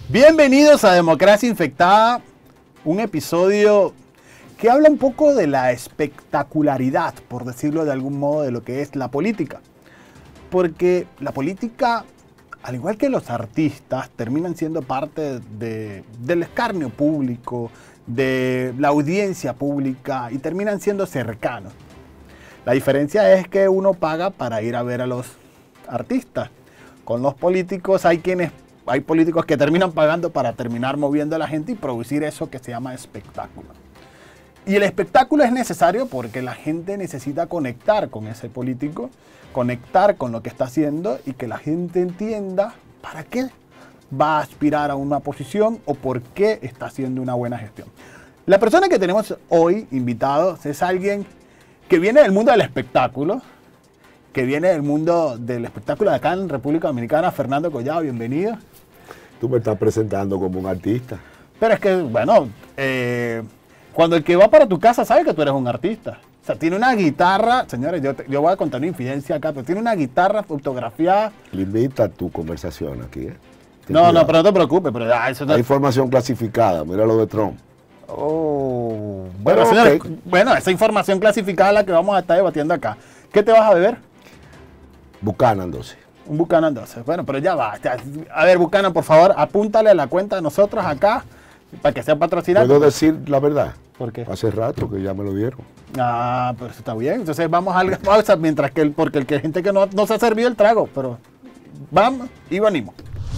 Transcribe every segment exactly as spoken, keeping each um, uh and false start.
Bienvenidos a Democracia Infectada, un episodio que habla un poco de la espectacularidad, por decirlo de algún modo, de lo que es la política. Porque la política, al igual que los artistas, terminan siendo parte de, del escarnio público, de la audiencia pública y terminan siendo cercanos. La diferencia es que uno paga para ir a ver a los artistas. Con los políticos hay quienes Hay políticos que terminan pagando para terminar moviendo a la gente y producir eso que se llama espectáculo. Y el espectáculo es necesario porque la gente necesita conectar con ese político, conectar con lo que está haciendo y que la gente entienda para qué va a aspirar a una posición o por qué está haciendo una buena gestión. La persona que tenemos hoy invitados es alguien que viene del mundo del espectáculo, que viene del mundo del espectáculo de acá en República Dominicana. Fernando Collado, bienvenido. Tú me estás presentando como un artista. Pero es que, bueno, eh, cuando el que va para tu casa sabe que tú eres un artista. O sea, tiene una guitarra, señores, yo, te, yo voy a contar una infidencia acá, pero tiene una guitarra fotografiada. Limita tu conversación aquí, ¿eh? Ten No, cuidado. no, pero no te preocupes. Pero, ah, eso no... Hay información clasificada, mira lo de Trump. Oh, bueno, Pero, señores, okay. bueno, esa información clasificada es la que vamos a estar debatiendo acá. ¿Qué te vas a beber? Buchanan doce. Un Buchanan doce. Bueno, pero ya va. Ya, a ver, Buchanan, por favor, apúntale a la cuenta de nosotros acá para que sea patrocinado. ¿Puedo decir la verdad? ¿Por qué? Hace rato que ya me lo dieron. Ah, pero eso está bien. Entonces vamos a algo pausa mientras que el, porque el que hay gente que no, no se ha servido el trago, pero vamos y venimos.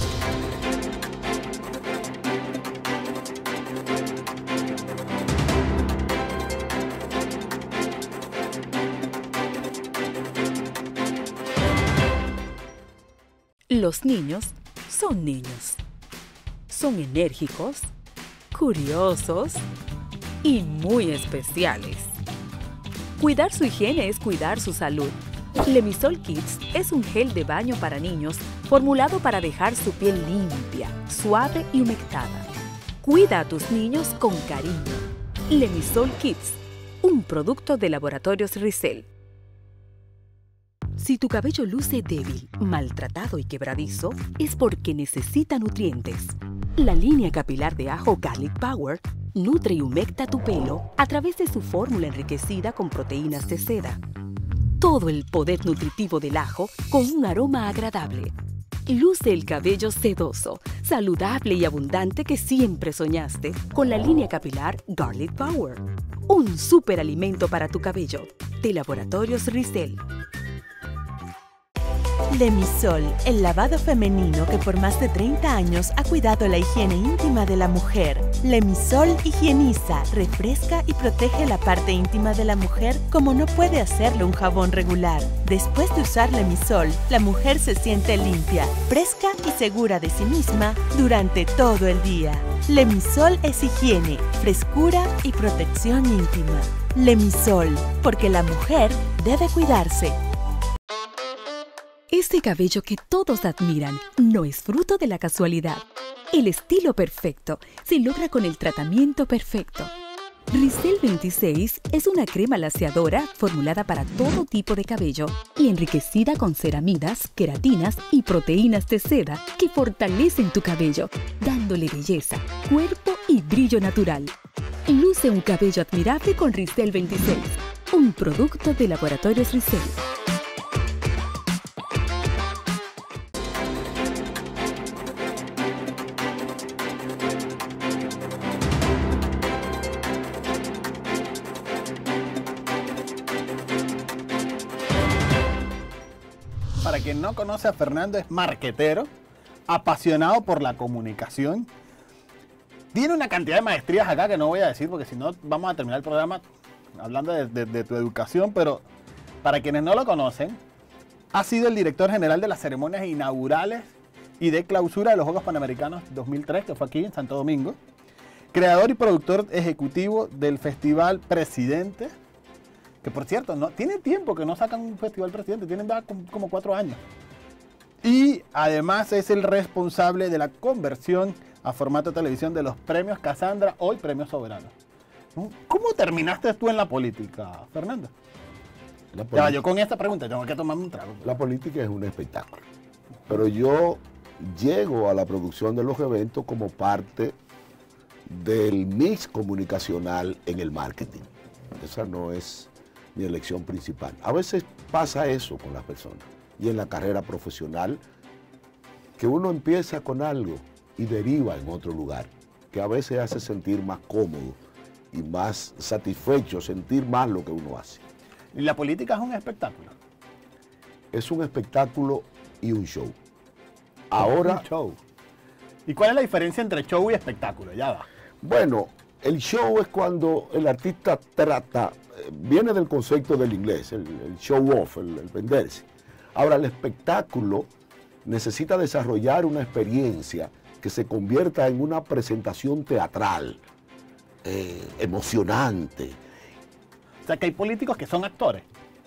Los niños son niños. Son enérgicos, curiosos y muy especiales. Cuidar su higiene es cuidar su salud. Lemisol Kids es un gel de baño para niños formulado para dejar su piel limpia, suave y humectada. Cuida a tus niños con cariño. Lemisol Kids, un producto de Laboratorios Rizel. Si tu cabello luce débil, maltratado y quebradizo, es porque necesita nutrientes. La línea capilar de ajo Garlic Power nutre y humecta tu pelo a través de su fórmula enriquecida con proteínas de seda. Todo el poder nutritivo del ajo con un aroma agradable. Luce el cabello sedoso, saludable y abundante que siempre soñaste con la línea capilar Garlic Power. Un superalimento para tu cabello, de Laboratorios Rizel. Lemisol, el lavado femenino que por más de treinta años ha cuidado la higiene íntima de la mujer. Lemisol higieniza, refresca y protege la parte íntima de la mujer como no puede hacerlo un jabón regular. Después de usar Lemisol, la mujer se siente limpia, fresca y segura de sí misma durante todo el día. Lemisol es higiene, frescura y protección íntima. Lemisol, porque la mujer debe cuidarse. Este cabello que todos admiran no es fruto de la casualidad. El estilo perfecto se logra con el tratamiento perfecto. Rizel veintiséis es una crema laseadora formulada para todo tipo de cabello y enriquecida con ceramidas, queratinas y proteínas de seda que fortalecen tu cabello, dándole belleza, cuerpo y brillo natural. Luce un cabello admirable con Rizel veintiséis, un producto de Laboratorios Rizel. Para quien no conoce a Fernando, es marquetero, apasionado por la comunicación. Tiene una cantidad de maestrías acá que no voy a decir porque si no vamos a terminar el programa hablando de, de, de tu educación, pero para quienes no lo conocen, ha sido el director general de las ceremonias inaugurales y de clausura de los Juegos Panamericanos dos mil tres, que fue aquí en Santo Domingo, creador y productor ejecutivo del Festival Presidente, que por cierto, no, tiene tiempo que no sacan un Festival Presidente, tienen ya como cuatro años. Y además es el responsable de la conversión a formato de televisión de los premios Casandra, hoy Premios Soberanos. ¿Cómo terminaste tú en la política, Fernando? La Ya, yo con esta pregunta tengo que tomarme un trago. La política es un espectáculo. Pero yo llego a la producción de los eventos como parte del mix comunicacional en el marketing. Esa no es mi elección principal. A veces pasa eso con las personas y en la carrera profesional, que uno empieza con algo y deriva en otro lugar, que a veces hace sentir más cómodo y más satisfecho, sentir más lo que uno hace. ¿Y la política es un espectáculo? Es un espectáculo y un show. Ahora, Un show. ¿Y cuál es la diferencia entre show y espectáculo? Ya va. bueno, el show es cuando el artista trata, eh, viene del concepto del inglés, el, el show off, el, el venderse. Ahora, el espectáculo necesita desarrollar una experiencia que se convierta en una presentación teatral, eh, emocionante. O sea, que hay políticos que son actores.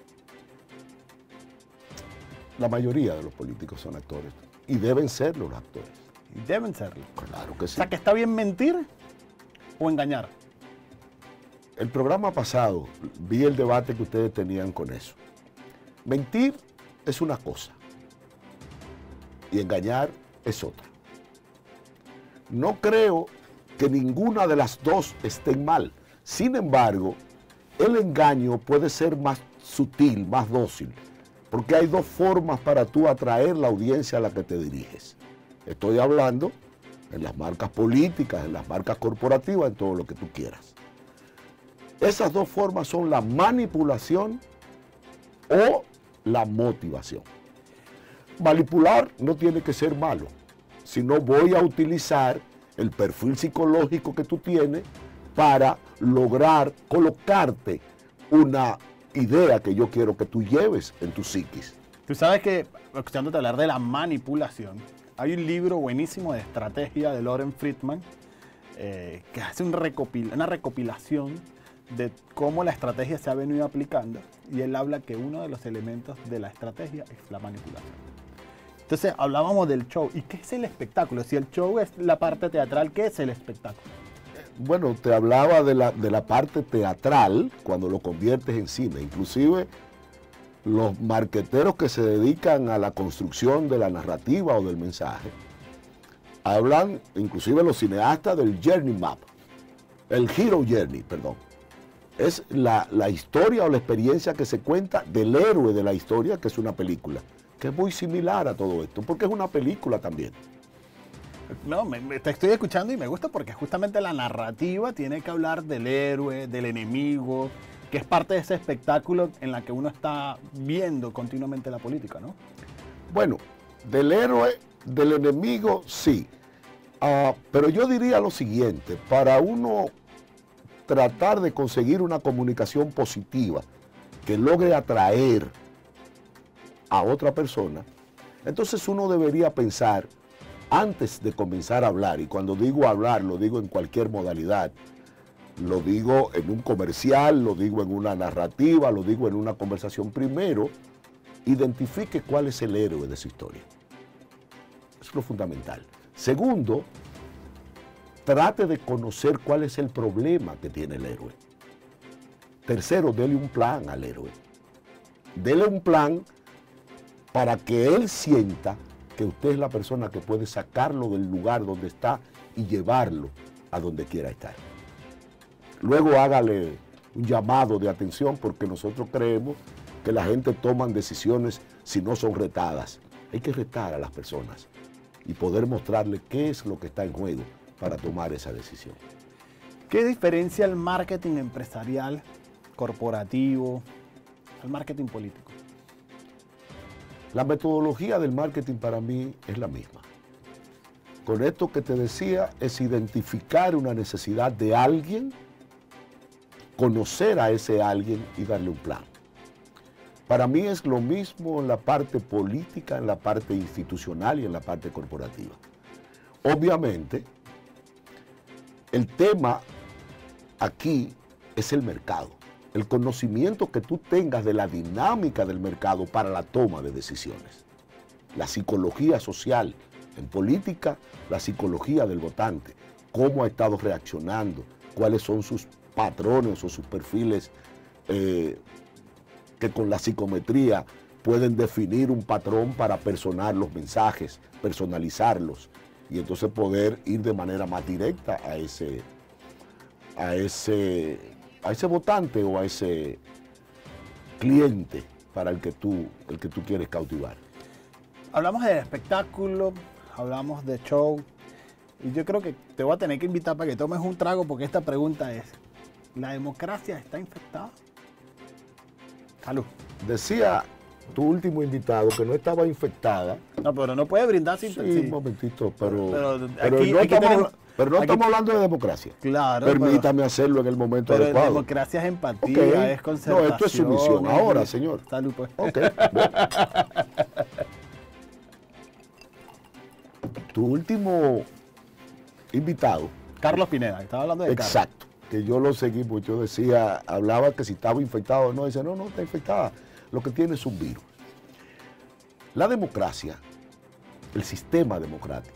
La mayoría de los políticos son actores y deben serlo los actores. Y deben serlo. Claro que O sí. sea, que está bien mentir o engañar. El programa pasado vi el debate que ustedes tenían con eso. Mentir es una cosa y engañar es otra. No creo que ninguna de las dos estén mal. Sin embargo, el engaño puede ser más sutil, más dócil, porque hay dos formas para tú atraer la audiencia a la que te diriges. Estoy hablando en las marcas políticas, en las marcas corporativas, en todo lo que tú quieras. Esas dos formas son la manipulación o la motivación. Manipular no tiene que ser malo, sino voy a utilizar el perfil psicológico que tú tienes para lograr colocarte una idea que yo quiero que tú lleves en tu psiquis. Tú sabes que, escuchándote hablar de la manipulación, hay un libro buenísimo de estrategia de Loren Friedman eh, que hace un recopil una recopilación de cómo la estrategia se ha venido aplicando, y él habla que uno de los elementos de la estrategia es la manipulación. Entonces hablábamos del show. ¿Y qué es el espectáculo? Si el show es la parte teatral, ¿qué es el espectáculo? Bueno, te hablaba de la, de la parte teatral cuando lo conviertes en cine. Inclusive los marqueteros que se dedican a la construcción de la narrativa o del mensaje hablan, inclusive los cineastas, del journey map, el hero journey, perdón. Es la, la historia o la experiencia que se cuenta del héroe de la historia, que es una película, que es muy similar a todo esto, porque es una película también. No, me, me- te estoy escuchando y me gusta porque justamente la narrativa tiene que hablar del héroe, del enemigo, que es parte de ese espectáculo en la que uno está viendo continuamente la política, ¿no? Bueno, del héroe, del enemigo, sí. Ah, pero yo diría lo siguiente, para uno tratar de conseguir una comunicación positiva que logre atraer a otra persona, entonces uno debería pensar antes de comenzar a hablar, y cuando digo hablar, lo digo en cualquier modalidad, lo digo en un comercial, lo digo en una narrativa, lo digo en una conversación. Primero, identifique cuál es el héroe de su historia. Eso es lo fundamental. Segundo, trate de conocer cuál es el problema que tiene el héroe. Tercero, dele un plan al héroe. Dele un plan para que él sienta que usted es la persona que puede sacarlo del lugar donde está y llevarlo a donde quiera estar. Luego hágale un llamado de atención, porque nosotros creemos que la gente toma decisiones si no son retadas. Hay que retar a las personas y poder mostrarle qué es lo que está en juego para tomar esa decisión. ¿Qué diferencia el marketing empresarial, corporativo, al marketing político? La metodología del marketing para mí es la misma. Con esto que te decía, es identificar una necesidad de alguien, conocer a ese alguien y darle un plan. Para mí es lo mismo en la parte política, en la parte institucional y en la parte corporativa. Obviamente, el tema aquí es el mercado. El conocimiento que tú tengas de la dinámica del mercado para la toma de decisiones. La psicología social. En política, la psicología del votante. Cómo ha estado reaccionando, cuáles son sus patrones o sus perfiles eh, que con la psicometría pueden definir un patrón para personar los mensajes, personalizarlos, y entonces poder ir de manera más directa a ese, a ese, a ese votante o a ese cliente para el que tú, el que tú quieres cautivar. Hablamos de espectáculo, hablamos de show, y yo creo que te voy a tener que invitar para que tomes un trago, porque esta pregunta es, ¿la democracia está infectada? Salud. Decía tu último invitado que no estaba infectada. No, pero no puede brindar sin... Sí, sí. un momentito, pero, Pero pero aquí- no, aquí estamos, tenemos- habla- pero no aquí- estamos hablando de democracia. Claro, Permítame pero, hacerlo en el momento pero adecuado. democracia es empatía, Ok. es concertación. No, esto es sumisión. es- Ahora, señor. Salud, pues. Ok, bueno. Tu último invitado, Carlos Pineda, estaba hablando de Carlos. exacto, que yo lo seguí, porque yo decía, hablaba que si estaba infectado o no, dice, no, no está infectada, lo que tiene es un virus. La democracia, el sistema democrático,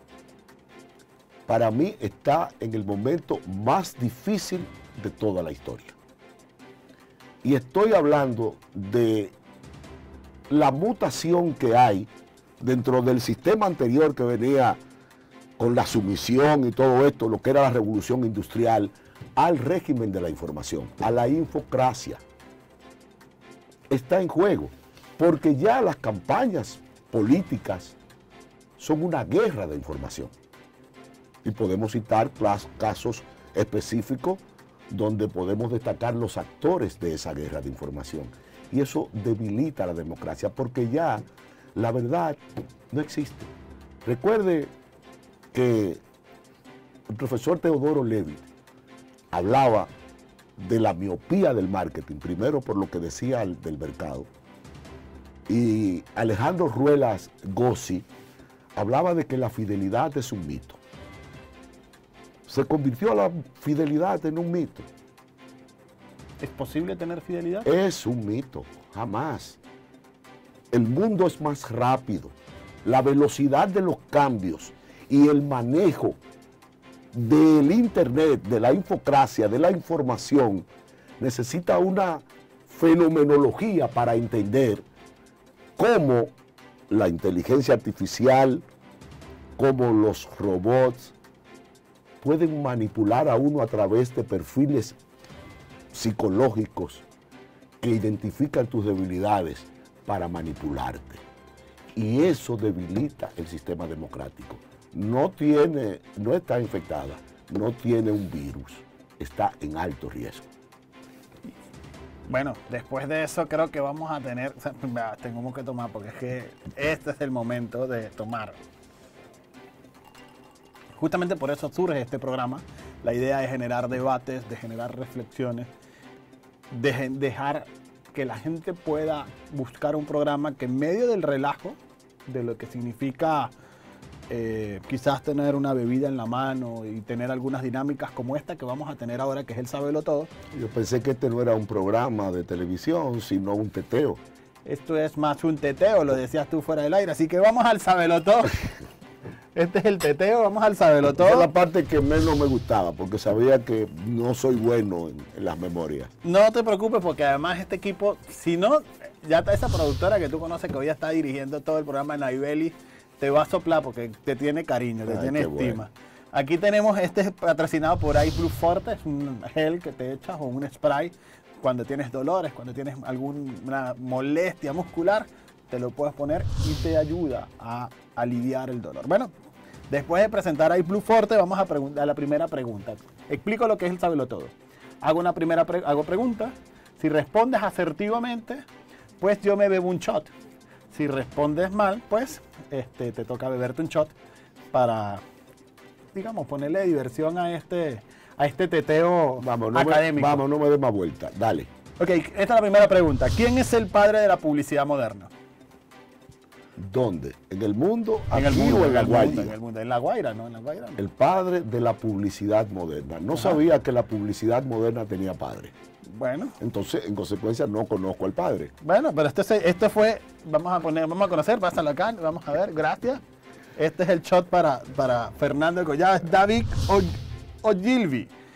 para mí está en el momento más difícil de toda la historia. Y estoy hablando de la mutación que hay dentro del sistema anterior que venía con la sumisión y todo esto, lo que era la revolución industrial, al régimen de la información, a la infocracia. Está en juego, porque ya las campañas políticas son una guerra de información. Y podemos citar clas- casos específicos donde podemos destacar los actores de esa guerra de información. Y eso debilita la democracia, porque ya la verdad no existe. Recuerde que el profesor Teodoro Levitt hablaba de la miopía del marketing, primero por lo que decía el- del mercado, y Alejandro Ruelas Gossi hablaba de que la fidelidad es un mito. Se convirtió la fidelidad en un mito. ¿Es posible tener fidelidad? Es un mito, jamás. El mundo es más rápido. La velocidad de los cambios y el manejo del Internet, de la infocracia, de la información, necesita una fenomenología para entender cómo la inteligencia artificial, cómo los robots pueden manipular a uno a través de perfiles psicológicos que identifican tus debilidades para manipularte. Y eso debilita el sistema democrático. No tiene, no está infectada, no tiene un virus, está en alto riesgo. Bueno, después de eso creo que vamos a tener, o sea, tenemos que tomar, porque es que este es el momento de tomar. Justamente por eso surge este programa. La idea es generar debates, de generar reflexiones, de gen- dejar que la gente pueda buscar un programa que en medio del relajo, de lo que significa eh, quizás tener una bebida en la mano y tener algunas dinámicas como esta que vamos a tener ahora, que es el Sábelo Todo. Yo pensé que este no era un programa de televisión, sino un teteo. Esto es más un teteo, lo decías tú fuera del aire, así que vamos al Sábelo Todo. Este es el teteo, vamos al Sábelo Esa es Todo. la parte que menos me gustaba, porque sabía que no soy bueno en, en las memorias. No te preocupes, porque además este equipo, si no, ya está esa productora que tú conoces que hoy está dirigiendo todo el programa en Naibeli, te va a soplar porque te tiene cariño, te Ay, tiene qué estima. bueno. Aquí tenemos, este es patrocinado por Ice Blue Forte, es un gel que te echas o un spray cuando tienes dolores, cuando tienes alguna molestia muscular, te lo puedes poner y te ayuda a aliviar el dolor. Bueno, después de presentar Ice Blue Forte, vamos a, pregun- a la primera pregunta. Explico lo que es el Sábelo Todo. Hago una primera pre- hago pregunta. Si respondes asertivamente, pues yo me bebo un shot. Si respondes mal, pues este, te toca beberte un shot para, digamos, ponerle diversión a este, a este teteo Vamos, no me, académico. vamos, no me des más vuelta. Dale. Ok, esta es la primera pregunta. ¿Quién es el padre de la publicidad moderna? ¿Dónde? ¿En el mundo? En el ¿Aquí mundo, o en en La el mundo, Guaira? en el mundo. En La Guaira, ¿no? En La Guaira. no. El padre de la publicidad moderna. No Ajá. sabía que la publicidad moderna tenía padre. Bueno, Entonces, en consecuencia, no conozco al padre. bueno, pero este, se- este fue, vamos a poner, vamos a conocer, pásalo acá, vamos a ver, gracias. Este es el shot para, para Fernando Collado, David O- Ogilvy.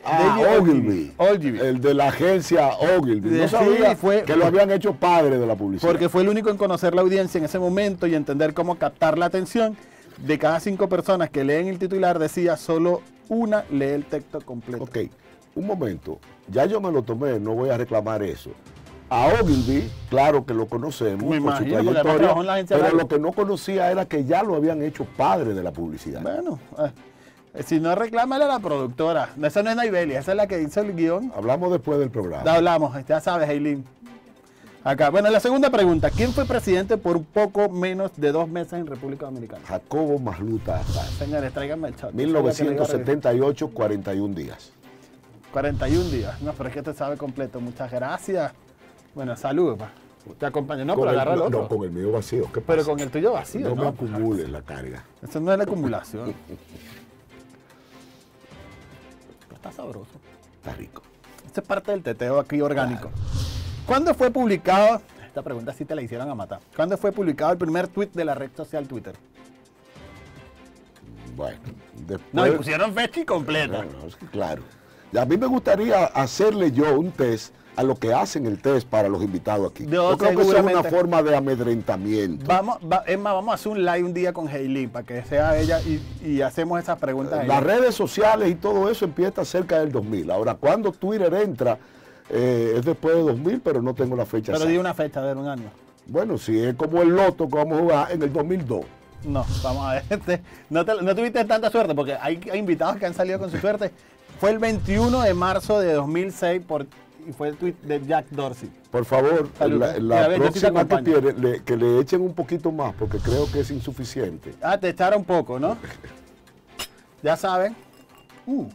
Ah, David Ogilvy, Ogilvy. el de la agencia Ogilvy. No Sí, sabía fue- que lo habían hecho padre de la publicidad. Porque fue el único en conocer la audiencia en ese momento y entender cómo captar la atención. De cada cinco personas que leen el titular, decía solo una lee el texto completo. Ok, un momento. Ya yo me lo tomé, no voy a reclamar eso. A Ogilvy, claro que lo conocemos Me por su imagino, porque además trayectoria, trabajó en la agencia pero Radio. lo que no conocía era que ya lo habían hecho padre de la publicidad. Bueno, eh, si no reclámale a la productora. Esa no es Naibelia, esa es la que hizo el guión. Hablamos después del programa. Ya hablamos, ya sabes, Eileen. Acá. Bueno, la segunda pregunta. ¿Quién fue presidente por un poco menos de dos meses en República Dominicana? Jacobo Masluta Azar. Señores, tráiganme el chat. mil novecientos setenta y ocho, cuarenta y un días. cuarenta y un días. No, pero es que te sabe completo. Muchas gracias. Bueno, saludos, pa. Te acompaño. No, Con pero el- agarra el no, otro. no, con el mío vacío. ¿Qué Pero pasa? con el tuyo vacío, No ¿no? me acumules la carga. Eso no es la acumulación. Pero está sabroso. Está rico. Esto es parte del teteo aquí orgánico. ¿Cuándo fue publicado? Esta pregunta sí te la hicieron a matar. ¿Cuándo fue publicado el primer tweet de la red social Twitter? Bueno, después... No, y pusieron fecha y completa. Bueno, es que claro. Y a mí me gustaría hacerle yo un test a lo que hacen el test para los invitados aquí. Yo Yo creo que eso es una seguramente. forma de amedrentamiento. Vamos, va- es más, vamos a hacer un live un día con Hailey para que sea ella y, y hacemos esas preguntas. a ella. Las redes sociales y todo eso empieza cerca del dos mil. Ahora, cuando Twitter entra, eh, es después de dos mil, pero no tengo la fecha Pero di exacta. una fecha, a ver, un año. Bueno, si es como el loto que vamos a jugar en el dos mil dos. No, vamos a ver. Este, No, te- no tuviste tanta suerte porque hay, hay invitados que han salido con su suerte. Fue el veintiuno de marzo de dos mil seis por, y fue el tweet de Jack Dorsey. Por favor, Salud, la, eh. la Mira, ven, yo sí te próxima que, acompaño. tiene, le- que le echen un poquito más, porque creo que es insuficiente. Ah, te echaron poco, ¿no? Ya saben. Uh.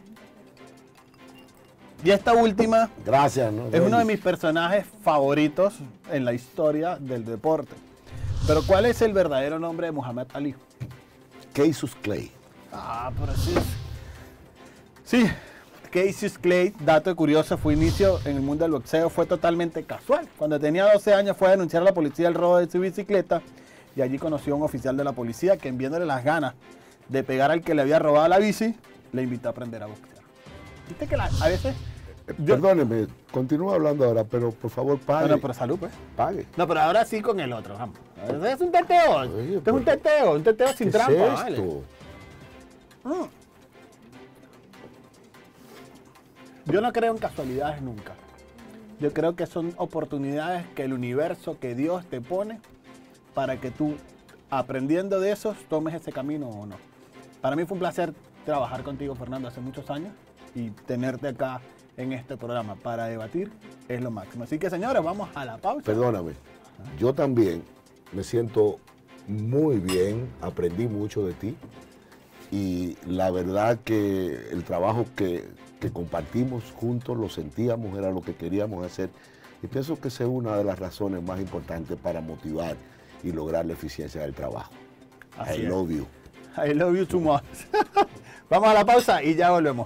Y esta última Gracias, ¿no? es uno de mis personajes favoritos en la historia del deporte. Pero ¿cuál es el verdadero nombre de Muhammad Ali? Cassius Clay. Ah, pero sí. Sí, Cassius Clay, dato curioso, fue inicio en el mundo del boxeo, fue totalmente casual. Cuando tenía doce años fue a denunciar a la policía el robo de su bicicleta y allí conoció a un oficial de la policía que, viéndole las ganas de pegar al que le había robado la bici, le invitó a aprender a boxear. Viste que la- a veces... Eh, yo- Perdóneme, continúa hablando ahora, pero por favor pague. Bueno, pero salud, pues. Pague. No, pero ahora sí con el otro, vamos. Este es un teteo. Oye, Este es un pero- teteo, un teteo sin ¿Qué trampa, es vale. esto? Mm. Yo no creo en casualidades nunca. Yo creo que son oportunidades que el universo, que Dios te pone para que tú, aprendiendo de esos, tomes ese camino o no. Para mí fue un placer trabajar contigo, Fernando, hace muchos años y tenerte acá en este programa para debatir es lo máximo. Así que, señores, vamos a la pausa. Perdóname, yo también me siento muy bien, aprendí mucho de ti y la verdad que el trabajo que, que compartimos juntos, lo sentíamos, era lo que queríamos hacer y pienso que esa es una de las razones más importantes para motivar y lograr la eficiencia del trabajo. Así I es. love you. I love you too much. Vamos a la pausa y ya volvemos.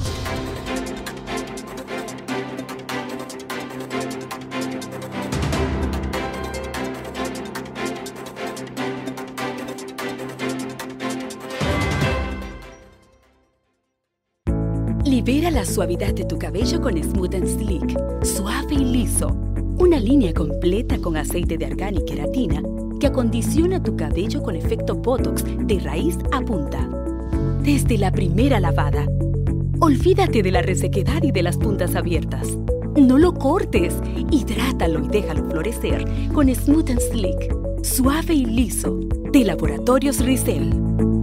Libera la suavidad de tu cabello con Smooth and Sleek, suave y liso. Una línea completa con aceite de argán y queratina que acondiciona tu cabello con efecto Botox de raíz a punta. Desde la primera lavada, olvídate de la resequedad y de las puntas abiertas. No lo cortes, hidrátalo y déjalo florecer con Smooth and Sleek, suave y liso, de Laboratorios Rizel.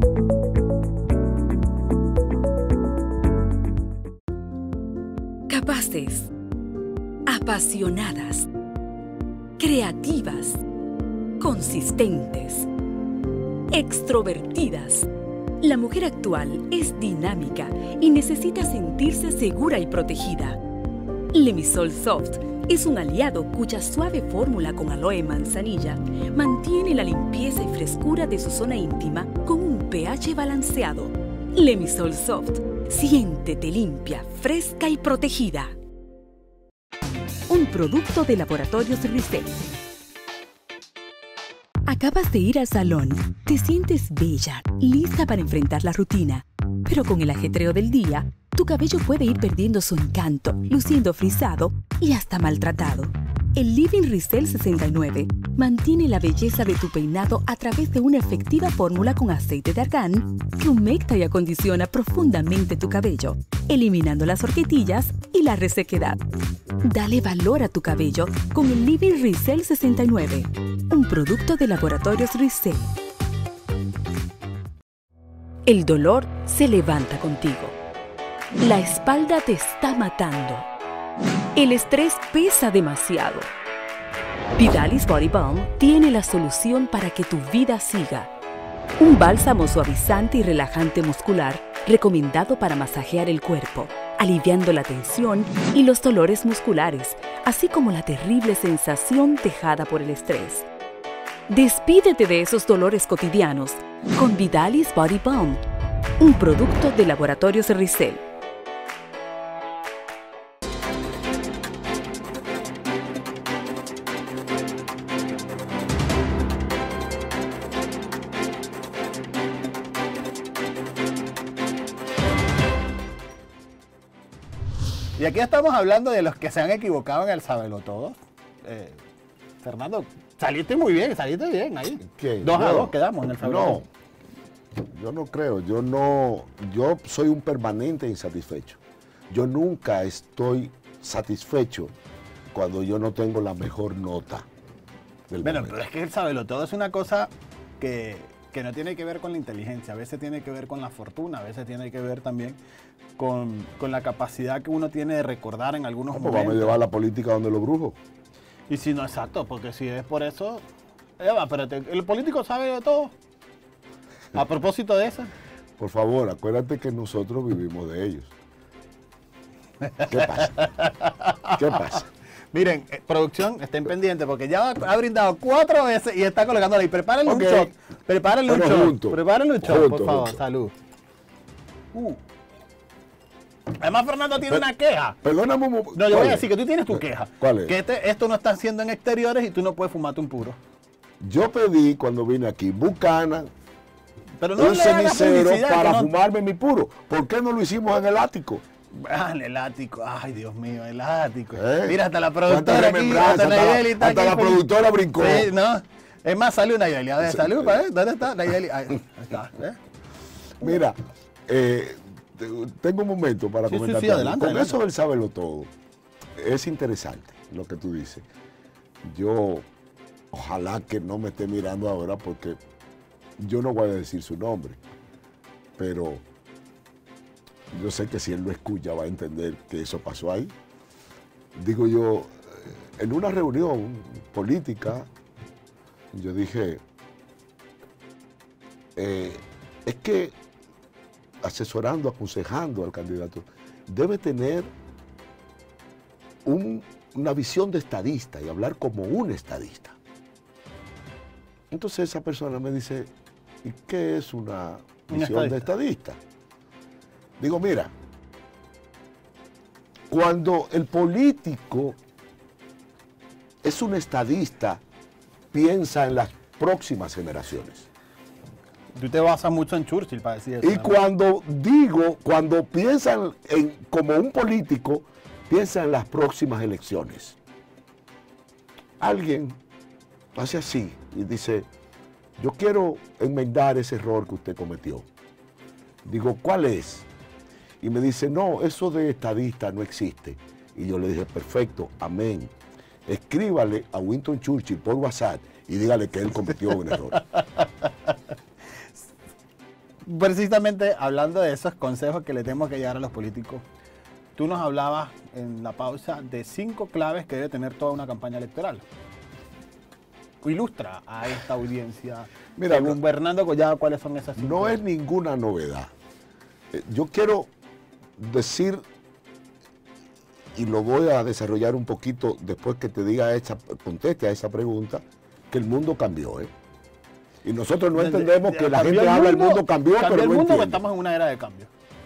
Capaces, apasionadas, creativas, consistentes, extrovertidas. La mujer actual es dinámica y necesita sentirse segura y protegida. Lemisol Soft es un aliado cuya suave fórmula con aloe y manzanilla mantiene la limpieza y frescura de su zona íntima con un pH balanceado. Lemisol Soft. Siéntete limpia, fresca y protegida. Un producto de Laboratorios Rizel. Acabas de ir al salón, te sientes bella, lista para enfrentar la rutina, pero con el ajetreo del día, tu cabello puede ir perdiendo su encanto, luciendo frisado y hasta maltratado. El Living Resell sesenta y nueve mantiene la belleza de tu peinado a través de una efectiva fórmula con aceite de argán que humecta y acondiciona profundamente tu cabello, eliminando las horquetillas y la resequedad. Dale valor a tu cabello con el Living Resell sesenta y nueve, un producto de Laboratorios Resell. El dolor se levanta contigo. La espalda te está matando. El estrés pesa demasiado. Vidalis Body Balm tiene la solución para que tu vida siga. Un bálsamo suavizante y relajante muscular recomendado para masajear el cuerpo, aliviando la tensión y los dolores musculares, así como la terrible sensación dejada por el estrés. Despídete de esos dolores cotidianos con Vidalis Body Balm, un producto de Laboratorios Resell. Y aquí estamos hablando de los que se han equivocado en el Sábelo Todo. Eh, Fernando, saliste muy bien, saliste bien ahí. ¿Qué? Dos a Yo- dos quedamos en el Sábelo No, Todo. yo no creo, yo no, yo soy un permanente insatisfecho. Yo nunca estoy satisfecho cuando yo no tengo la mejor nota del Bueno, momento. pero es que el Sábelo Todo es una cosa que, que no tiene que ver con la inteligencia, a veces tiene que ver con la fortuna, a veces tiene que ver también con, con la capacidad que uno tiene de recordar en algunos No, pues vamos a momentos. llevar la política donde los brujos. Y si no, exacto, porque si es por eso... Eva, espérate, ¿el político sabe de todo? A propósito de eso. Por favor, acuérdate que nosotros vivimos de ellos. ¿Qué pasa? ¿Qué pasa? Miren, eh, producción, estén pendientes porque ya ha brindado cuatro veces y está colocándola ahí. Prepárenle Ok. un shot. Prepárenle un Pero shot. juntos. Prepárenle un shot, Juntos, por favor. juntos. Salud. Uh. Además, Fernando tiene Pe- una queja. Perdóname un momento. No, yo voy ¿Cuál a es? decir que tú tienes tu queja. ¿Cuál es? Que este- esto no está haciendo en exteriores y tú no puedes fumarte un puro. Yo pedí cuando vine aquí Bucana, Pero no un le hagas cenicero publicidad, para que no- fumarme mi puro. ¿Por qué no lo hicimos en el ático? Ah, en el ático. Ay, Dios mío, el ático. ¿Eh? Mira, hasta la Cuánta productora aquí. remembranza, Hasta, hasta la- Nayeli está hasta aquí la feliz. productora brincó. Sí, ¿no? Es más, salió Nayeli. A ver, Sí. salud, para ver. ¿Dónde está Nayeli? Ahí, ahí está. ¿eh? Mira, eh, te- tengo un momento para Sí, sí, comentar. sí, adelante, Con adelante. eso del sábelo todo, es interesante lo que tú dices. Yo, ojalá que no me esté mirando ahora porque yo no voy a decir su nombre, pero yo sé que si él lo escucha va a entender que eso pasó ahí. Digo yo, eh, en una reunión política, yo dije, eh, es que asesorando, aconsejando al candidato, debe tener un- una visión de estadista y hablar como un estadista. Entonces esa persona me dice, ¿y qué es una Un visión de estadista? Digo, mira, cuando el político es un estadista, piensa en las próximas generaciones. Tú te basas mucho en Churchill para decir eso. Y ¿no? cuando digo, cuando piensan en, como un político, piensa en las próximas elecciones. Alguien hace así y dice, yo quiero enmendar ese error que usted cometió. Digo, ¿cuál es? Y me dice, no, eso de estadista no existe. Y yo le dije, perfecto, amén. Escríbale a Winston Churchill por WhatsApp y dígale que él cometió un error. Precisamente hablando de esos consejos que le tenemos que llevar a los políticos, tú nos hablabas en la pausa de cinco claves que debe tener toda una campaña electoral. Ilustra a esta audiencia, Mira, según no- Bernardo Collado, cuáles son esas cinco No es claves. ninguna novedad. Eh, Yo quiero decir, y lo voy a desarrollar un poquito después que te diga esa, conteste a esa pregunta, que el mundo cambió, ¿eh? Y nosotros no entendemos que la Cambió gente habla, el mundo cambió, cambió pero el no mundo, entiende. estamos en una era de cambio.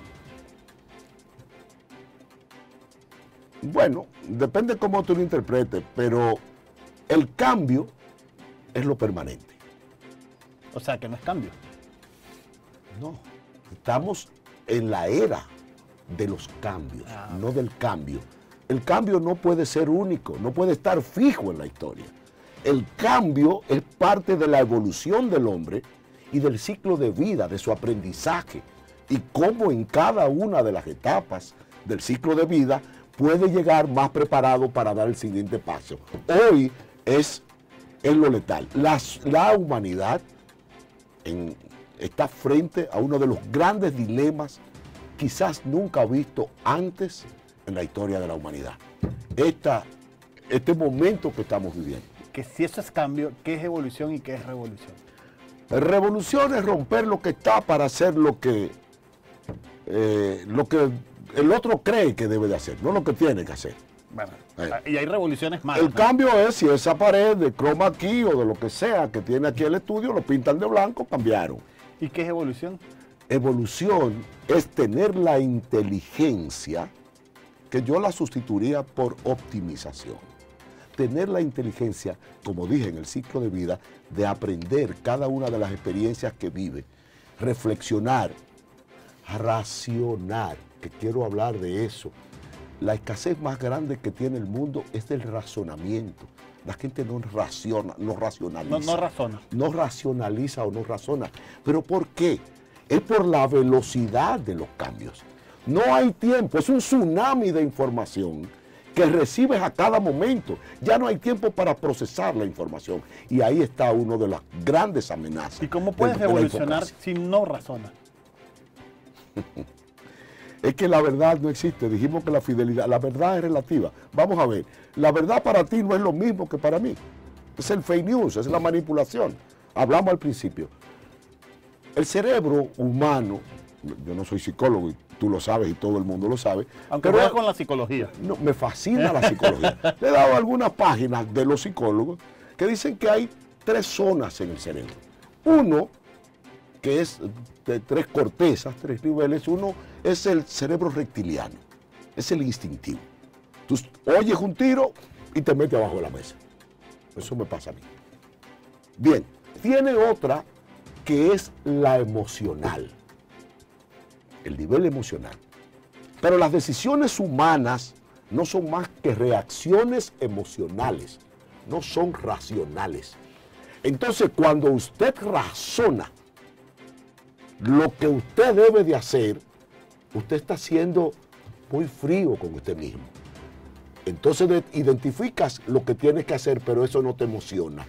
Bueno, depende cómo tú lo interpretes, pero el cambio es lo permanente. O sea, que no es cambio. No, estamos en la era de los cambios, Ah. no del cambio. El cambio no puede ser único, no puede estar fijo en la historia. El cambio es parte de la evolución del hombre y del ciclo de vida, de su aprendizaje, y cómo en cada una de las etapas del ciclo de vida puede llegar más preparado para dar el siguiente paso. Hoy es, es lo letal. Las- la humanidad en- está frente a uno de los grandes dilemas quizás nunca visto antes en la historia de la humanidad. Esta, este momento que estamos viviendo. Que si eso es cambio, ¿qué es evolución y qué es revolución? Revolución es romper lo que está para hacer lo que, eh, lo que el otro cree que debe de hacer, no lo que tiene que hacer. Bueno, Eh. y hay revoluciones malas. El ¿no? cambio es si esa pared de croma key o de lo que sea que tiene aquí el estudio lo pintan de blanco, cambiaron. ¿Y qué es evolución? Evolución es tener la inteligencia, que yo la sustituiría por optimización. Tener la inteligencia, como dije en el ciclo de vida, de aprender cada una de las experiencias que vive, reflexionar, racionar, que quiero hablar de eso. La escasez más grande que tiene el mundo es del razonamiento. La gente no raciona, no racionaliza. No, no razona. No racionaliza o no razona. ¿Pero por qué? Es por la velocidad de los cambios. No hay tiempo, es un tsunami de información que recibes a cada momento. Ya no hay tiempo para procesar la información. Y ahí está una de las grandes amenazas. ¿Y cómo de- puedes de la evolucionar infocracia. si no razonas? Es que la verdad no existe. Dijimos que la fidelidad, la verdad es relativa. Vamos a ver, la verdad para ti no es lo mismo que para mí. Es el fake news, es la manipulación. Hablamos al principio. El cerebro humano, yo no soy psicólogo y tú lo sabes y todo el mundo lo sabe. Aunque pero juegas con la psicología. no, me fascina la psicología. Le he dado algunas páginas de los psicólogos que dicen que hay tres zonas en el cerebro. Uno, que es de tres cortezas, tres niveles. Uno es el cerebro reptiliano, es el instintivo. Tú oyes un tiro y te metes abajo de la mesa. Eso me pasa a mí. Bien, tiene otra que es la emocional, el nivel emocional. Pero las decisiones humanas no son más que reacciones emocionales, no son racionales. Entonces, cuando usted razona lo que usted debe de hacer, usted está siendo muy frío con usted mismo. Entonces de- identificas lo que tienes que hacer, pero eso no te emociona.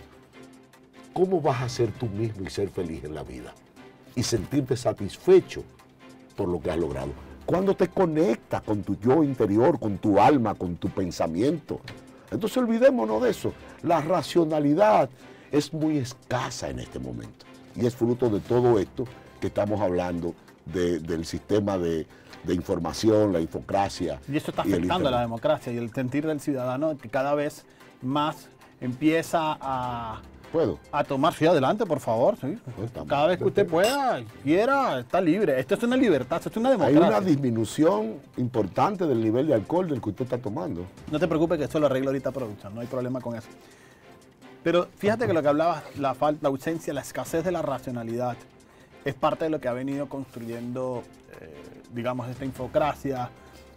¿Cómo vas a ser tú mismo y ser feliz en la vida? Y sentirte satisfecho por lo que has logrado. Cuando te conectas con tu yo interior, con tu alma, con tu pensamiento. Entonces olvidémonos de eso. La racionalidad es muy escasa en este momento. Y es fruto de todo esto que estamos hablando de- del sistema de, de información, la infocracia. Y eso está y el afectando a la internet. democracia y el sentir del ciudadano que cada vez más empieza a, ¿Puedo? a tomar. Sí, adelante, por favor. Sí. Pues estamos- Cada vez que usted pueda, quiera, está libre. Esto es una libertad, esto es una Hay democracia. una disminución importante del nivel de alcohol del que usted está tomando. No te preocupes que eso lo arreglo ahorita producción, no hay problema con eso. Pero fíjate que lo que hablabas, la falta, la ausencia, la escasez de la racionalidad, es parte de lo que ha venido construyendo, eh, digamos, esta infocracia,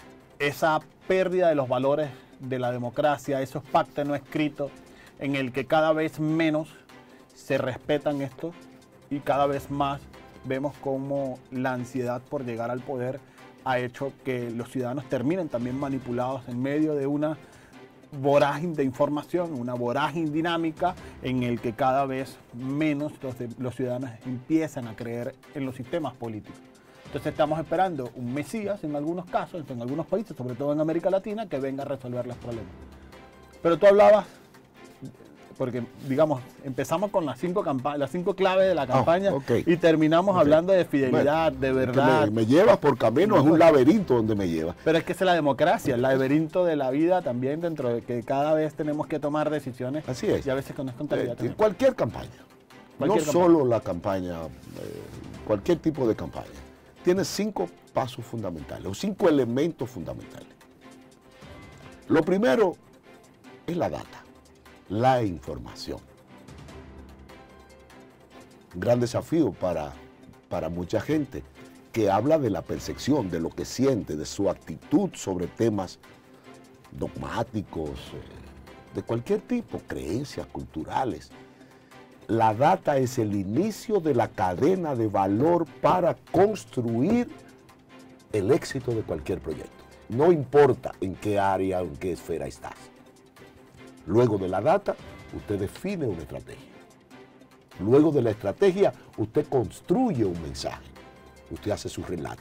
esa pérdida de los valores de la democracia, esos pactos no escritos en el que cada vez menos se respetan esto y cada vez más vemos cómo la ansiedad por llegar al poder ha hecho que los ciudadanos terminen también manipulados en medio de una vorágine de información, una vorágine dinámica en el que cada vez menos los, de- los ciudadanos empiezan a creer en los sistemas políticos. Entonces estamos esperando un mesías en algunos casos, en algunos países, sobre todo en América Latina, que venga a resolver los problemas. Pero tú hablabas, porque digamos, empezamos con las cinco, campa- las cinco claves de la campaña ok. y terminamos Ok. hablando de fidelidad, de Que verdad. Me, me llevas por camino, es un laberinto donde me lleva. Pero es que es la democracia, el laberinto de la vida también, dentro de que cada vez tenemos que tomar decisiones. Así es. Y a veces con esta Eh, calidad en también. cualquier campaña, Cualquier no campaña. solo la campaña, eh, cualquier tipo de campaña, tiene cinco pasos fundamentales o cinco elementos fundamentales. Lo primero es la data, la información. Un gran desafío para, para mucha gente que habla de la percepción, de lo que siente, de su actitud sobre temas dogmáticos, eh, de cualquier tipo, creencias culturales. La data es el inicio de la cadena de valor para construir el éxito de cualquier proyecto. No importa en qué área o en qué esfera estás. Luego de la data, usted define una estrategia. Luego de la estrategia, usted construye un mensaje. Usted hace su relato.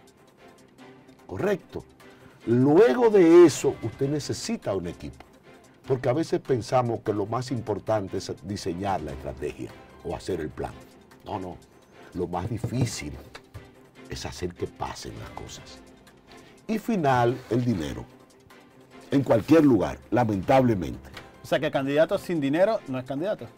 ¿Correcto? Luego de eso, usted necesita un equipo. Porque a veces pensamos que lo más importante es diseñar la estrategia o hacer el plan. No, no. Lo más difícil es hacer que pasen las cosas. Y final, el dinero. En cualquier lugar, lamentablemente. O sea que candidato sin dinero no es candidato.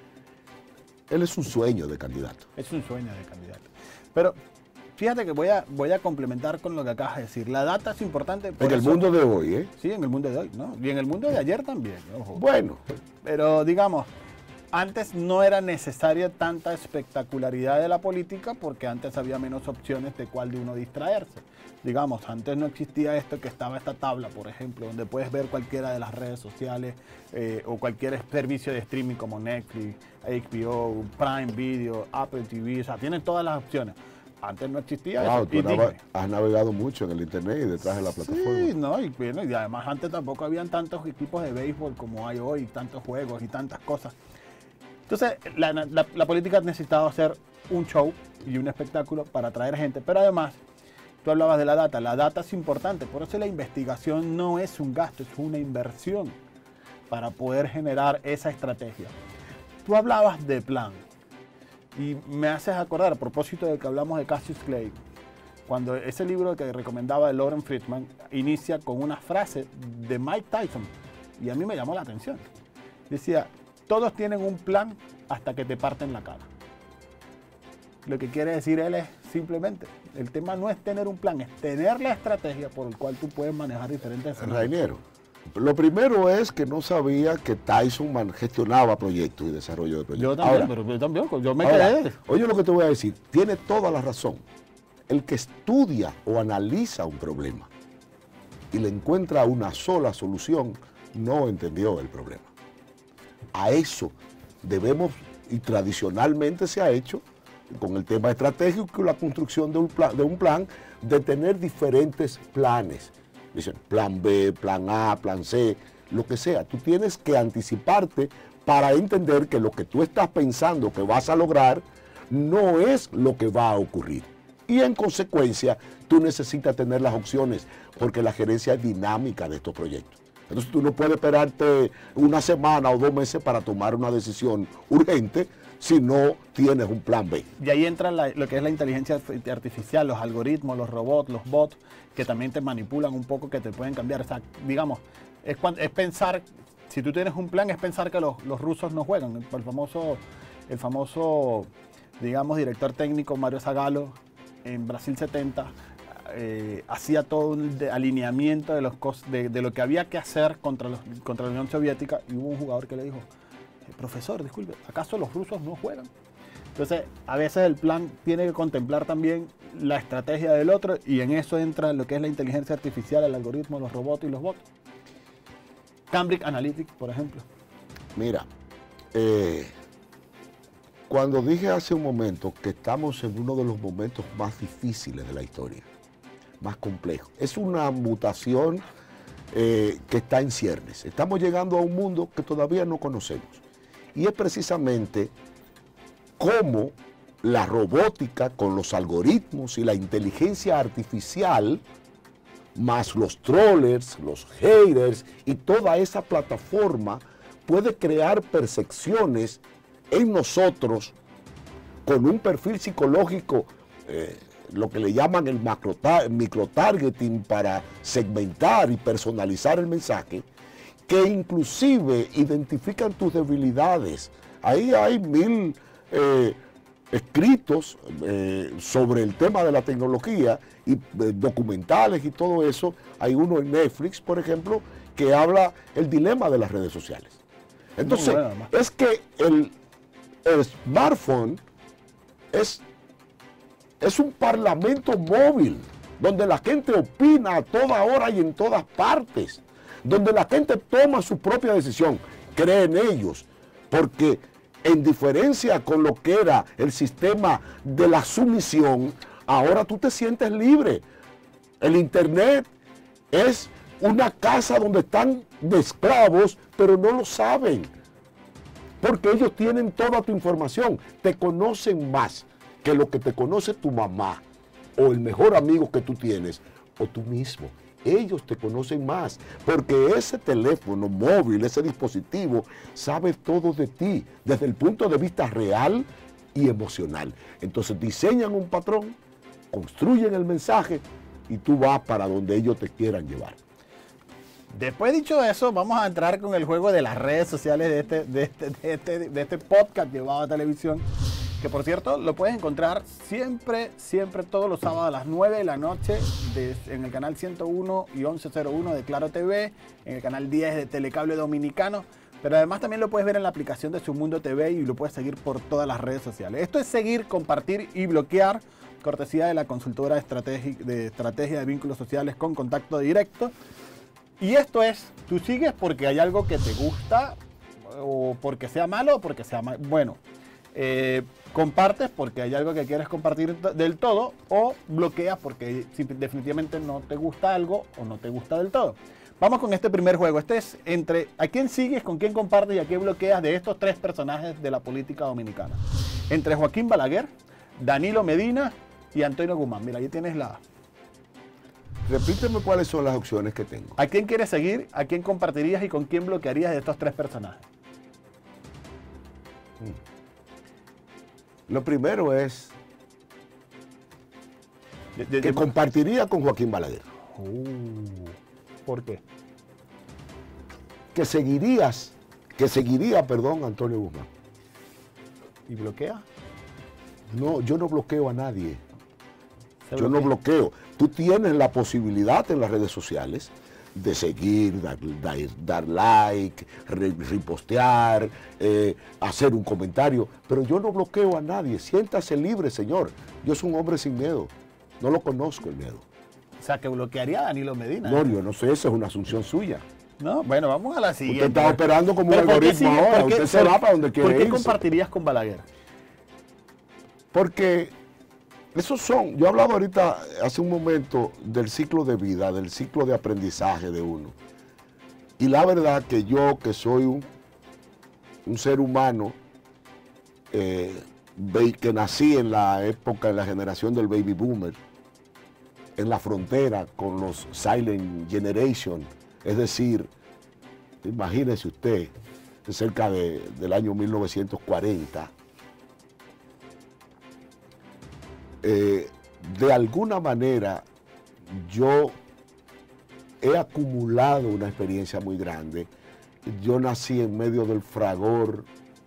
Él es un sueño de candidato. Es un sueño de candidato. Pero fíjate que voy a, voy a complementar con lo que acabas de decir. La data es importante. En el mundo de hoy, ¿eh? Sí, en el mundo de hoy, ¿no? Y en el mundo de ayer también, ojo. Bueno. Pero digamos, antes no era necesaria tanta espectacularidad de la política porque antes había menos opciones de cuál de uno distraerse. Digamos, antes no existía esto que estaba esta tabla, por ejemplo, donde puedes ver cualquiera de las redes sociales eh, o cualquier servicio de streaming como Netflix, H B O, Prime Video, Apple T V, o sea, tienen todas las opciones. Antes no existía wow, eso. Tú Y nava- dime, has navegado mucho en el internet y detrás de la plataforma. sí, no, y, bueno, y además antes tampoco habían tantos equipos de béisbol como hay hoy, tantos juegos y tantas cosas. Entonces, la, la, la política ha necesitado hacer un show y un espectáculo para atraer gente, pero además, tú hablabas de la data, la data es importante, por eso la investigación no es un gasto, es una inversión para poder generar esa estrategia. Tú hablabas de plan y me haces acordar, a propósito de que hablamos de Cassius Clay, cuando ese libro que recomendaba de Lauren Friedman inicia con una frase de Mike Tyson y a mí me llamó la atención. Decía, todos tienen un plan hasta que te parten la cara. Lo que quiere decir él es simplemente, el tema no es tener un plan, es tener la estrategia por el cual tú puedes manejar diferentes escenarios. Rainiero, lo primero es que no sabía que Tyson man- gestionaba proyectos y desarrollo de proyectos. Yo también, Ahora, pero yo también, yo me ahora, quedé. oye lo que te voy a decir, tiene toda la razón. El que estudia o analiza un problema y le encuentra una sola solución, no entendió el problema. A eso debemos, y tradicionalmente se ha hecho, con el tema estratégico y la construcción de un plan, de un plan, de tener diferentes planes. Dicen plan B, plan A, plan C, lo que sea. Tú tienes que anticiparte para entender que lo que tú estás pensando que vas a lograr no es lo que va a ocurrir. Y en consecuencia, tú necesitas tener las opciones, porque la gerencia es dinámica de estos proyectos. Entonces tú no puedes esperarte una semana o dos meses para tomar una decisión urgente si no tienes un plan B. Y ahí entra la- lo que es la inteligencia artificial, los algoritmos, los robots, los bots, que también te manipulan un poco, que te pueden cambiar. O sea, digamos, es, cuan- es pensar, si tú tienes un plan, es pensar que los, los rusos no juegan. El famoso, el famoso, digamos, director técnico Mario Zagallo en Brasil setenta, eh, hacía todo un de- alineamiento de, los cos- de, de lo que había que hacer contra, los, contra la Unión Soviética, y hubo un jugador que le dijo, eh, profesor, disculpe, ¿acaso los rusos no juegan? Entonces, a veces el plan tiene que contemplar también la estrategia del otro, y en eso entra lo que es la inteligencia artificial, el algoritmo, los robots y los bots. Cambridge Analytica, por ejemplo. Mira, eh, cuando dije hace un momento que estamos en uno de los momentos más difíciles de la historia, más complejos, es una mutación eh, que está en ciernes. Estamos llegando a un mundo que todavía no conocemos. Y es precisamente cómo la robótica con los algoritmos y la inteligencia artificial, más los trollers, los haters y toda esa plataforma, puede crear percepciones en nosotros con un perfil psicológico, eh, lo que le llaman el macro- microtargeting, para segmentar y personalizar el mensaje, que inclusive identifican tus debilidades. Ahí hay mil eh, escritos eh, sobre el tema de la tecnología y eh, documentales y todo eso. Hay uno en Netflix, por ejemplo, que habla el dilema de las redes sociales. Entonces, Muy bueno, además. es que el, el smartphone es es un parlamento móvil, donde la gente opina a toda hora y en todas partes, donde la gente toma su propia decisión, cree en ellos, porque en diferencia con lo que era el sistema de la sumisión, ahora tú te sientes libre. El Internet es una casa donde están de esclavos, pero no lo saben, porque ellos tienen toda tu información, te conocen más que lo que te conoce tu mamá, o el mejor amigo que tú tienes, o tú mismo. Ellos te conocen más, porque ese teléfono móvil, ese dispositivo, sabe todo de ti, desde el punto de vista real y emocional. Entonces diseñan un patrón, construyen el mensaje, y tú vas para donde ellos te quieran llevar. Después dicho eso, vamos a entrar con el juego de las redes sociales de este, de este, de este, de este podcast llevado a televisión, que por cierto lo puedes encontrar siempre, siempre todos los sábados a las nueve de la noche de, en el canal ciento uno y once cero uno de Claro T V, en el canal diez de Telecable Dominicano, pero además también lo puedes ver en la aplicación de Submundo T V y lo puedes seguir por todas las redes sociales. Esto es seguir, compartir y bloquear, cortesía de la consultora de estrategia de, estrategia de vínculos sociales con contacto directo. Y esto es, tú sigues porque hay algo que te gusta, o porque sea malo, o porque sea mal, bueno. Eh, compartes porque hay algo que quieres compartir del todo, o bloqueas porque definitivamente no te gusta algo o no te gusta del todo. Vamos con este primer juego. Este es entre a quién sigues, con quién compartes y a quién bloqueas de estos tres personajes de la política dominicana. Entre Joaquín Balaguer, Danilo Medina y Antonio Guzmán. Mira, ahí tienes la... Repíteme cuáles son las opciones que tengo. ¿A quién quieres seguir? ¿A quién compartirías y con quién bloquearías de estos tres personajes? Lo primero es De- de- que de- compartiría con Joaquín Balaguer. Uh, ¿Por qué? Que seguirías, que seguiría, perdón, Antonio Guzmán. ¿Y bloquea? No, yo no bloqueo a nadie. ¿Se Yo no bloquea? bloqueo. Tú tienes la posibilidad en las redes sociales de seguir, dar, dar, dar like, re- repostear, eh, hacer un comentario, pero yo no bloqueo a nadie. Siéntase libre, señor. Yo soy un hombre sin miedo. No lo conozco el miedo. O sea, que bloquearía a Danilo Medina. No, yo no sé, esa es una asunción suya. No, bueno, vamos a la siguiente. Usted está operando como un ¿Pero por qué algoritmo sigue? ahora. ¿Por qué- Usted se por- va para donde quiere ¿Por qué irse. compartirías con Balaguer? Porque esos son, yo hablaba ahorita hace un momento del ciclo de vida, del ciclo de aprendizaje de uno. Y la verdad que yo, que soy un, un ser humano, eh, ve- que nací en la época, en la generación del baby boomer, en la frontera con los silent generation, es decir, imagínese usted, cerca de- del año mil novecientos cuarenta, Eh, de alguna manera yo he acumulado una experiencia muy grande. Yo nací en medio del fragor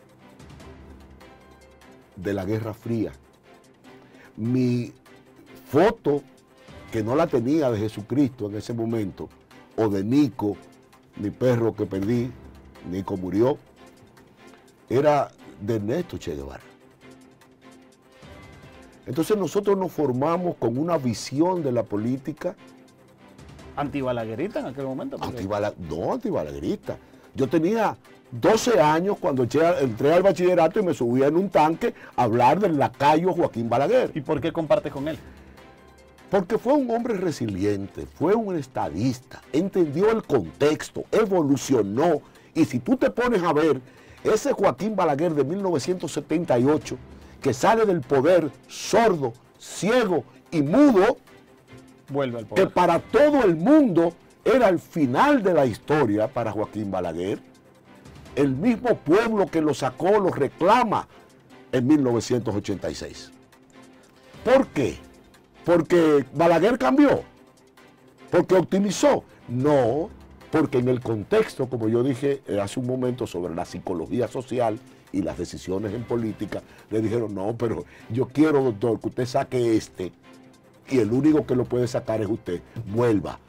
de la Guerra Fría. Mi foto, que no la tenía de Jesucristo en ese momento, o de Nico, mi perro que perdí, Nico murió, era de Ernesto Che Guevara. Entonces nosotros nos formamos con una visión de la política Antibalaguerita en aquel momento. porque- antibala, no antibalaguerista. Yo tenía doce años cuando eché a- entré al bachillerato y me subía en un tanque a hablar del lacayo Joaquín Balaguer. ¿Y por qué compartes con él? Porque fue un hombre resiliente, fue un estadista, entendió el contexto, evolucionó. Y si tú te pones a ver, ese Joaquín Balaguer de mil novecientos setenta y ocho, que sale del poder sordo, ciego y mudo, Vuelve al que poder. para todo el mundo era el final de la historia para Joaquín Balaguer. El mismo pueblo que lo sacó lo reclama en mil novecientos ochenta y seis. ¿Por qué? Porque Balaguer cambió, porque optimizó. No, porque en el contexto, como yo dije eh, hace un momento sobre la psicología social y las decisiones en política, le dijeron, no, pero yo quiero, doctor, que usted saque este, y el único que lo puede sacar es usted. Vuelva.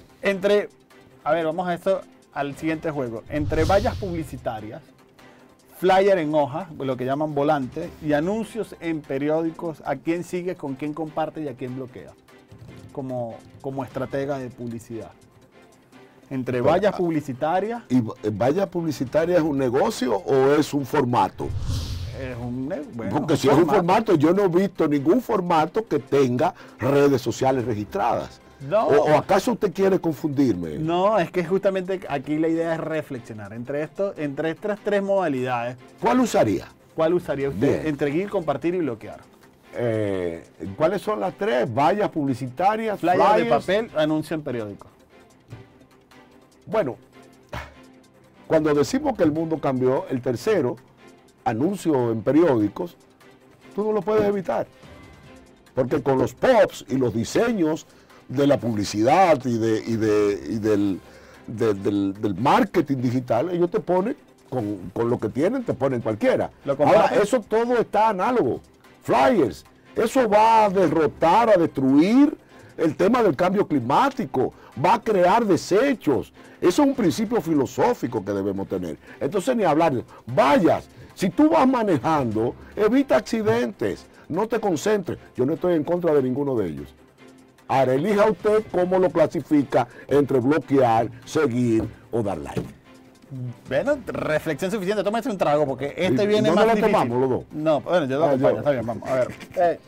Entre, a ver, vamos a esto, al siguiente juego. Entre vallas publicitarias, flyer en hoja, lo que llaman volante, y anuncios en periódicos, a quién sigue, con quién comparte y a quién bloquea, como, como estratega de publicidad. Entre vallas publicitarias. ¿Y vallas publicitarias es un negocio o es un formato? Es un, bueno, Porque un si formato. es un formato, yo no he visto ningún formato que tenga redes sociales registradas. No. ¿O, o acaso usted quiere confundirme? No, es que justamente aquí la idea es reflexionar entre, esto, entre estas tres modalidades. ¿Cuál usaría? ¿Cuál usaría usted? Bien. Entre seguir, compartir y bloquear. Eh, ¿Cuáles son las tres? Vallas publicitarias, Flyer flyers. de papel, anuncio en periódicos. Bueno, cuando decimos que el mundo cambió, el tercero, anuncio en periódicos, tú no lo puedes evitar. Porque con los pops y los diseños de la publicidad y, de, y, de, y del, de, del, del marketing digital, ellos te ponen, con, con lo que tienen, te ponen cualquiera. Ahora, eso todo está análogo. Flyers, eso va a derrotar, a destruir el tema del cambio climático, va a crear desechos. Eso es un principio filosófico que debemos tener. Entonces, ni hablar de vallas. Si tú vas manejando, evita accidentes, no te concentres. Yo no estoy en contra de ninguno de ellos. Ahora, elija usted cómo lo clasifica entre bloquear, seguir o dar like. Bueno, reflexión suficiente. Tómese un trago porque este viene ¿No más lo difícil. tomamos los dos? No, bueno, yo lo Ah, acompaño, yo. está bien, vamos. A ver. Eh.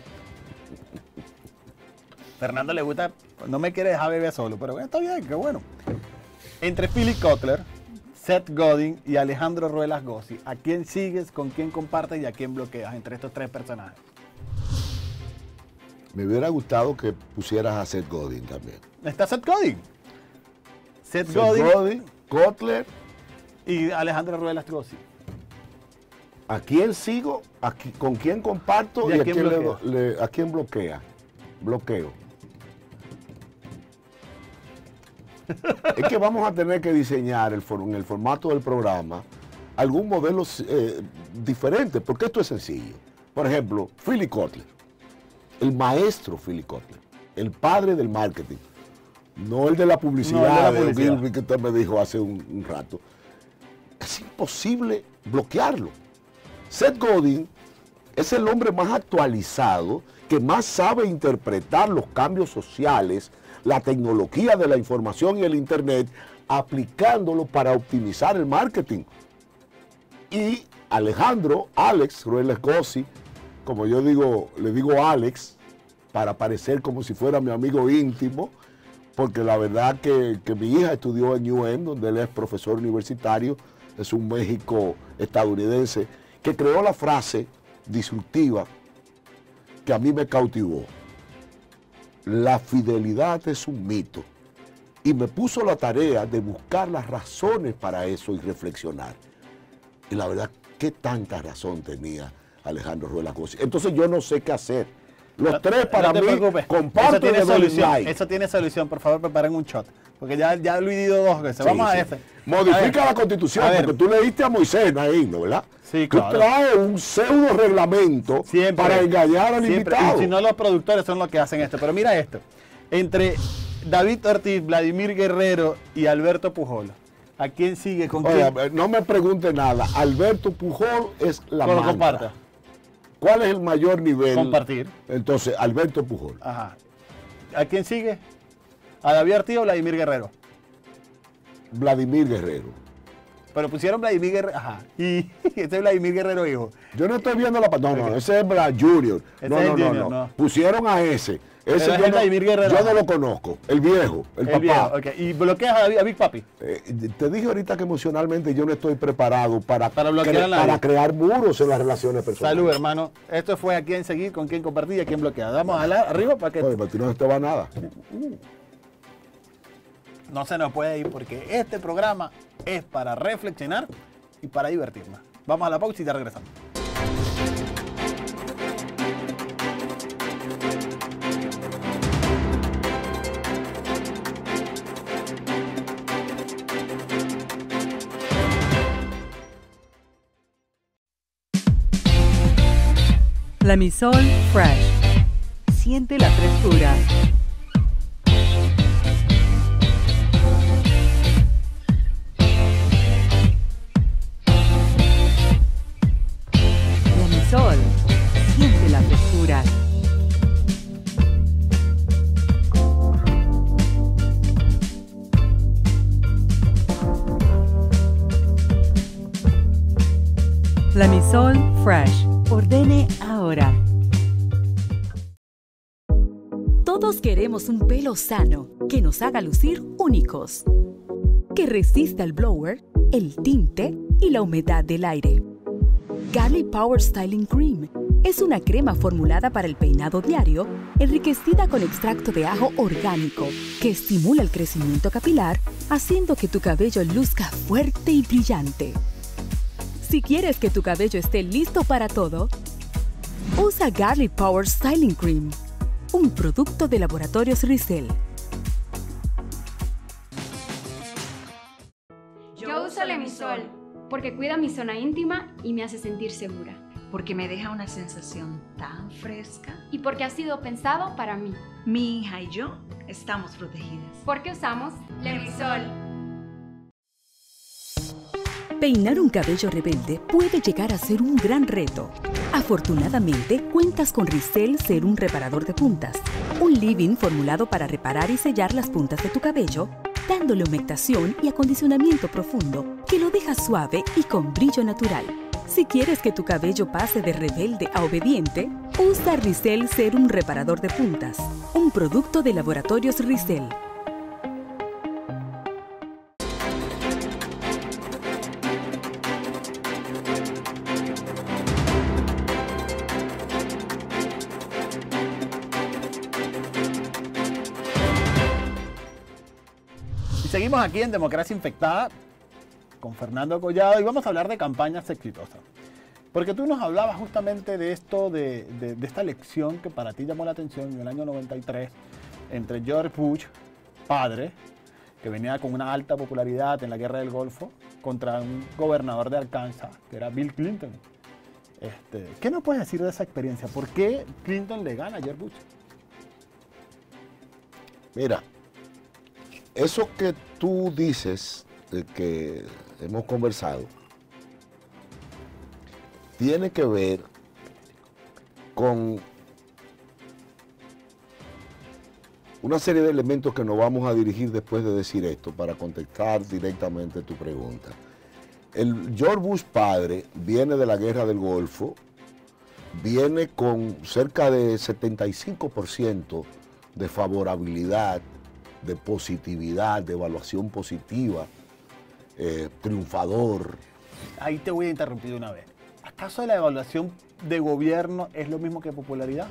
Fernando le gusta, no me quiere dejar beber solo, pero bueno, está bien, qué bueno. Entre Philip Kotler, Seth Godin y Alejandro Ruelas Gossi, ¿a quién sigues, con quién compartes y a quién bloqueas entre estos tres personajes? Me hubiera gustado que pusieras a Seth Godin también. Está Seth Godin. Seth, Seth Godin, Godin, Kotler. y Alejandro Ruelas Gossi. ¿A quién sigo? ¿A qui- ¿Con quién comparto? ¿Y a quién le bloquea? do- le- ¿A quién bloquea? Bloqueo. Es que vamos a tener que diseñar el for- en el formato del programa algún modelo eh, diferente, porque esto es sencillo. Por ejemplo, Philip Kotler, el maestro Philip Kotler, el padre del marketing, no el de la publicidad, No, el de la de publicidad. Bill, que usted me dijo hace un, un rato. Es imposible bloquearlo. Seth Godin es el hombre más actualizado, que más sabe interpretar los cambios sociales, la tecnología de la información y el internet, aplicándolo para optimizar el marketing. Y Alejandro, Alex Ruelas Gossi, como yo digo, le digo Alex, para parecer como si fuera mi amigo íntimo, porque la verdad que, que mi hija estudió en U N, donde él es profesor universitario, es un México estadounidense, que creó la frase disruptiva que a mí me cautivó. La fidelidad es un mito. Y me puso la tarea de buscar las razones para eso y reflexionar. Y la verdad, ¿qué tanta razón tenía Alejandro Ruelas Gossi? Entonces yo no sé qué hacer. Los No- tres para no te mí, preocupes. comparto Eso tiene y le doy solución. like. Eso tiene solución. Por favor, preparen un shot. Porque ya, ya lo he ido dos veces. Sí, Vamos sí. a ese. Modifica A ver, la constitución, a ver. porque tú leíste a Moisés, Naín, ¿no? ¿Verdad? Sí, Tú claro. traes un pseudo reglamento Siempre. para engañar al Siempre. invitado. Y si no, los productores son los que hacen esto. Pero mira esto. Entre David Ortiz, Vladimir Guerrero y Alberto Pujol, ¿a quién sigue? ¿Con Oiga, quién? no me pregunte nada. Alberto Pujol es la Con lo mantra. comparta. ¿Cuál es el mayor nivel? Compartir. Entonces, Alberto Pujol. Ajá. ¿A quién sigue? ¿A David Ortiz o Vladimir Guerrero? Vladimir Guerrero. Pero pusieron Vladimir Guerrero. Ajá. Y este es Vladimir Guerrero, hijo. Yo no estoy viendo la... pa- No, no, ese es Brad Junior. Ese No, es no, el no, Junior, no. no. Pusieron a ese. Ese Pero es yo el no, Vladimir Guerrero. yo no lo conozco. El viejo, el, El papá. viejo, ok. Y bloqueas a David- a Big Papi. Eh, te dije ahorita que emocionalmente yo no estoy preparado para, Para bloquear cre- a nadie. para crear muros en las relaciones personales. Salud, hermano. Esto fue a quién seguir, con quién compartir y a quién bloquear. Damos a la, arriba para que Oye, para ti no se te va nada. no se nos puede ir porque este programa es para reflexionar y para divertirnos. Vamos a la pausa y ya regresamos. Lamisol Fresh. Siente la frescura. Lemisol Fresh. Ordene ahora. Todos queremos un pelo sano que nos haga lucir únicos, que resista el blower, el tinte y la humedad del aire. Garlic Power Styling Cream es una crema formulada para el peinado diario, enriquecida con extracto de ajo orgánico, que estimula el crecimiento capilar, haciendo que tu cabello luzca fuerte y brillante. Si quieres que tu cabello esté listo para todo, usa Garlic Power Styling Cream, un producto de Laboratorios Rizel. Yo uso Lemisol porque cuida mi zona íntima y me hace sentir segura. Porque me deja una sensación tan fresca. Y porque ha sido pensado para mí. Mi hija y yo estamos protegidas. Porque usamos Lemisol. Peinar un cabello rebelde puede llegar a ser un gran reto. Afortunadamente, cuentas con Rizel Serum Reparador de Puntas, un leave-in formulado para reparar y sellar las puntas de tu cabello, dándole humectación y acondicionamiento profundo que lo deja suave y con brillo natural. Si quieres que tu cabello pase de rebelde a obediente, usa Rizel Serum Reparador de Puntas, un producto de Laboratorios Rizel. Seguimos aquí en Democracia Infectada con Fernando Collado y vamos a hablar de campañas exitosas. Porque tú nos hablabas justamente de esto, de, de, de esta elección que para ti llamó la atención en el año noventa y tres entre George Bush, padre, que venía con una alta popularidad en la Guerra del Golfo, contra un gobernador de Arkansas, que era Bill Clinton. Este, ¿Qué nos puedes decir de esa experiencia? ¿Por qué Clinton le gana a George Bush? Mira, eso que tú dices, de que hemos conversado, tiene que ver con una serie de elementos que nos vamos a dirigir después de decir esto para contestar directamente tu pregunta. El George Bush padre viene de la Guerra del Golfo, viene con cerca de setenta y cinco por ciento de favorabilidad, de positividad, de evaluación positiva, eh, triunfador. Ahí te voy a interrumpir una vez. ¿Acaso la evaluación de gobierno es lo mismo que popularidad?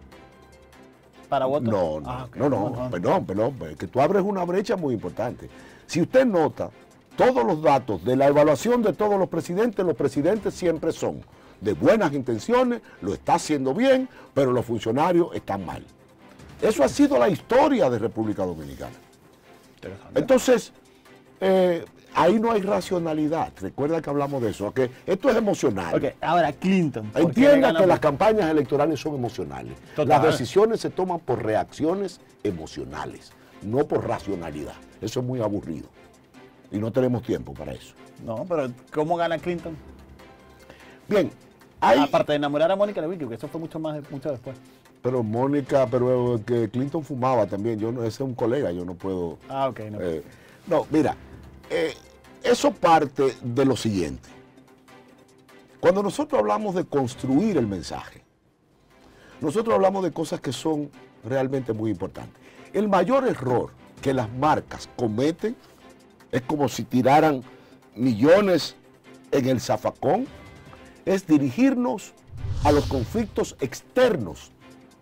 ¿Para votos? No, no, ah, okay. no, no, no, perdón, perdón, que tú abres una brecha muy importante. Si usted nota, todos los datos de la evaluación de todos los presidentes, los presidentes siempre son de buenas intenciones, lo está haciendo bien, pero los funcionarios están mal. Eso ha sido la historia de República Dominicana. Entonces, eh, ahí no hay racionalidad. Recuerda que hablamos de eso, que esto es emocional. Okay, ahora Clinton. Entienda que las campañas electorales son emocionales. Total. Las decisiones se toman por reacciones emocionales, no por racionalidad. Eso es muy aburrido. Y no tenemos tiempo para eso. No, pero ¿cómo gana Clinton? Bien. Hay... Aparte de enamorar a Mónica Lewinsky, que eso fue mucho más mucho después. Pero Mónica, pero que Clinton fumaba también. Yo no, ese es un colega, yo no puedo. Ah, ok, no. Eh, no, mira, eh, eso parte de lo siguiente. Cuando nosotros hablamos de construir el mensaje, nosotros hablamos de cosas que son realmente muy importantes. El mayor error que las marcas cometen es como si tiraran millones en el zafacón, es dirigirnos a los conflictos externos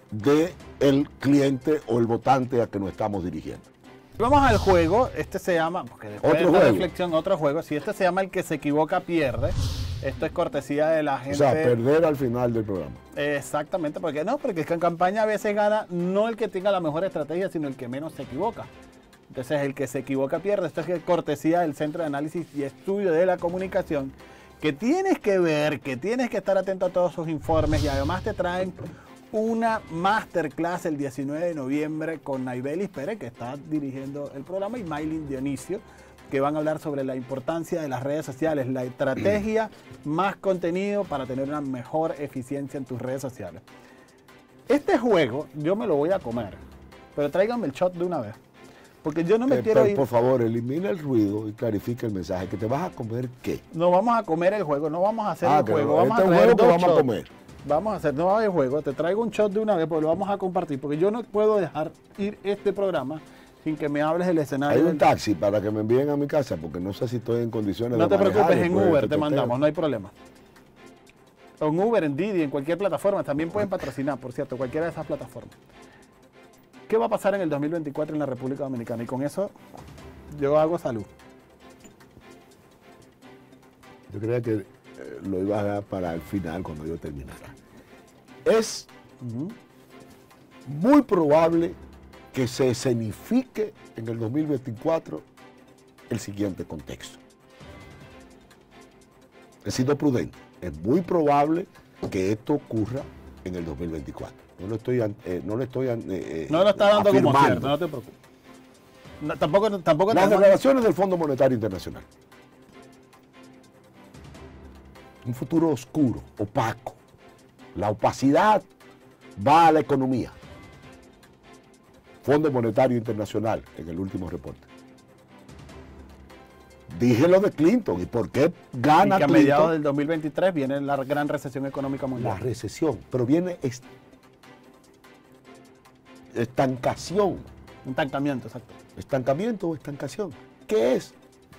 del cliente o el votante a que nos estamos dirigiendo. Vamos al juego, este se llama, porque después otro de esta juego. reflexión, otro juego, si este se llama El que se equivoca pierde, esto es cortesía de la gente. O sea, perder al final del programa. Exactamente, porque no, porque es que en campaña a veces gana no el que tenga la mejor estrategia, sino el que menos se equivoca. Entonces el que se equivoca pierde, esto es cortesía del Centro de Análisis y Estudio de la Comunicación, que tienes que ver, que tienes que estar atento a todos sus informes y además te traen una masterclass el diecinueve de noviembre con Naybelis Pérez, que está dirigiendo el programa, y Maylin Dionisio, que van a hablar sobre la importancia de las redes sociales, la estrategia más contenido para tener una mejor eficiencia en tus redes sociales. Este juego yo me lo voy a comer, pero tráiganme el shot de una vez. Porque yo no me Eh, quiero pero, ir. por favor, elimina el ruido y clarifica el mensaje. ¿Que te vas a comer qué? No vamos a comer el juego, no vamos a hacer Ah, el que juego. no, Vamos este a es un traer juego que dos vamos a shots. comer. Vamos a hacer, no va a haber juego. Te traigo un shot de una vez porque lo vamos a compartir. Porque yo no puedo dejar ir este programa sin que me hables del escenario. Hay un del- taxi para que me envíen a mi casa porque no sé si estoy en condiciones No de te preocupes, manejar en después de Uber este te teteo. mandamos, no hay problema. En Uber, en Didi, en cualquier plataforma. También pueden patrocinar, por cierto, cualquiera de esas plataformas. ¿Qué va a pasar en el dos mil veinticuatro en la República Dominicana? Y con eso yo hago salud. Yo creía que eh, lo iba a dar para el final cuando yo terminara. Es muy probable que se escenifique en el dos mil veinticuatro el siguiente contexto. He sido prudente. Es muy probable que esto ocurra en el dos mil veinticuatro. No lo estoy, an- eh, no lo estoy an- eh, No lo está dando como afirmando. cierto, no te preocupes. No, tampoco tampoco Las te- declaraciones del Fondo Monetario Internacional. Un futuro oscuro, opaco. La opacidad va a la economía. Fondo Monetario Internacional en el último reporte. Dije lo de Clinton y por qué y gana que a mediados Clinton del dos mil veintitrés viene la gran recesión económica la mundial. recesión, pero viene est- estancación. Un tancamiento, exacto. Estancamiento o estancación. ¿Qué es?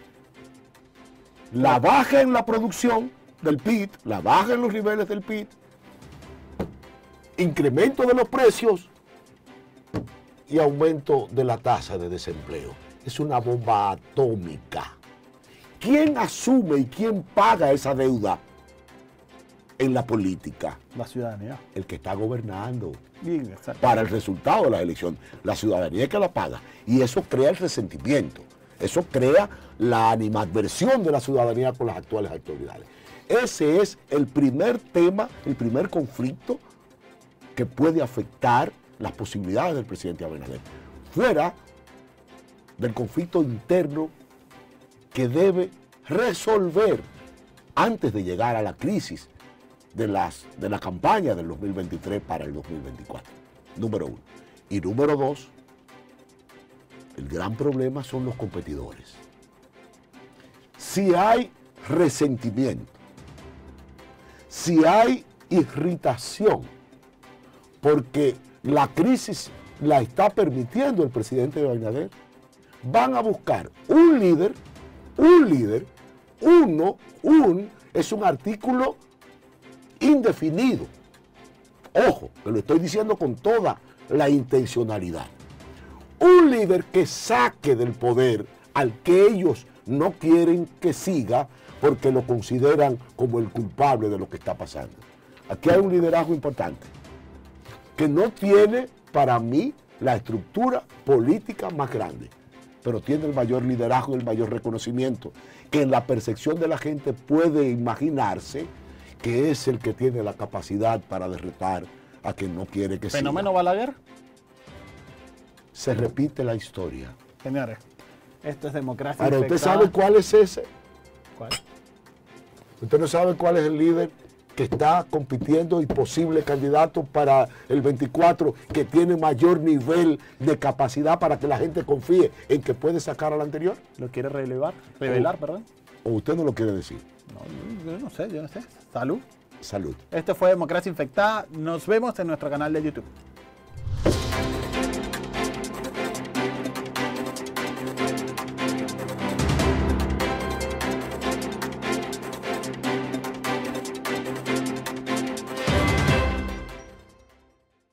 La baja en la producción del P I B, la baja en los niveles del P I B, incremento de los precios y aumento de la tasa de desempleo. Es una bomba atómica. ¿Quién asume y quién paga esa deuda en la política? La ciudadanía. El que está gobernando. Bien, exacto. Para el resultado de la elección. La ciudadanía es que la paga. Y eso crea el resentimiento. Eso crea la animadversión de la ciudadanía con las actuales autoridades. Ese es el primer tema, el primer conflicto que puede afectar las posibilidades del presidente Abinader. Fuera del conflicto interno que debe resolver antes de llegar a la crisis de, las, de la campaña del dos mil veintitrés para el dos mil veinticuatro. Número uno. Y número dos, el gran problema son los competidores. Si hay resentimiento, si hay irritación, porque la crisis la está permitiendo el presidente Abinader, van a buscar un líder, un líder, uno, un, es un artículo indefinido. Ojo, que lo estoy diciendo con toda la intencionalidad. Un líder que saque del poder al que ellos no quieren que siga porque lo consideran como el culpable de lo que está pasando. Aquí hay un liderazgo importante que no tiene, para mí, la estructura política más grande, pero tiene el mayor liderazgo y el mayor reconocimiento, que en la percepción de la gente puede imaginarse que es el que tiene la capacidad para derrotar a quien no quiere que siga. Fenómeno Balaguer. Se repite la historia. Señores, esto es democracia Ahora, ¿usted infectada. sabe cuál es ese? ¿Cuál? ¿Usted no sabe cuál es el líder que está compitiendo y posible candidato para el veinticuatro, que tiene mayor nivel de capacidad para que la gente confíe en que puede sacar al anterior? ¿Lo quiere relevar? Revelar, Oh. perdón. ¿O usted no lo quiere decir? No, yo no sé, yo no sé. Salud. Salud. Este fue Democracia Infectada. Nos vemos en nuestro canal de YouTube.